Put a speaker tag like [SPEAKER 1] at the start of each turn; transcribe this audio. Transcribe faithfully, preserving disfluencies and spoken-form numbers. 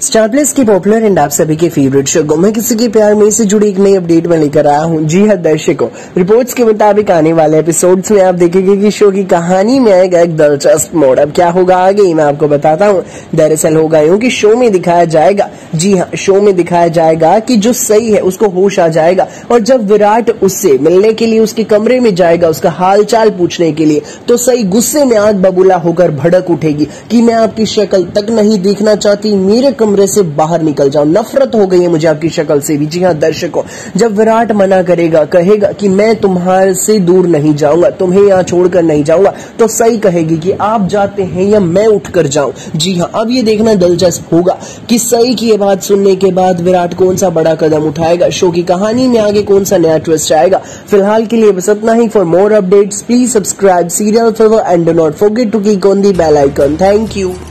[SPEAKER 1] Star Plus की popular and आप सभी के फेवरेट शो ghum मैं किसी के प्यार में से जुड़ी एक नई अपडेट में लेकर आया हूं। जी हाँ दर्शकों, रिपोर्ट्स के मुताबिक आने वाले एपिसोड्स में आप देखेंगे कि शो की कहानी में आएगा एक दिलचस्प मोड़। अब क्या होगा आगे मैं आपको बताता हूं। दरअसल होगा यूं कि शो में दिखाया जाएगा, जी हाँ शो में दिखाया जाएगा कि जो सई है उसको होश आ जाएगा और जब विराट उससे मिलने के लिए उसके कमरे में जाएगा उसका हाल चाल पूछने के लिए, तो सई गुस्से में आग बबूला होकर भड़क उठेगी कि मैं आपकी शक्ल तक नहीं देखना चाहती, मेरे कमरे से बाहर निकल जाओ, नफरत हो गई है मुझे आपकी शक्ल से भी। जी हाँ दर्शकों, जब विराट मना करेगा, कहेगा कि मैं तुम्हारे से दूर नहीं जाऊंगा, तुम्हें यहाँ छोड़कर नहीं जाऊंगा, तो सही कहेगी कि आप जाते हैं या मैं उठकर जाऊं। जी हाँ, अब ये देखना दिलचस्प होगा कि सही की ये बात सुनने के बाद विराट कौन सा बड़ा कदम उठाएगा, शो की कहानी में आगे कौन सा नया ट्विस्ट आएगा। फिलहाल के लिए बस इतना ही। For more updates please subscribe serial fever and do not forget to click on the bell icon. Thank you.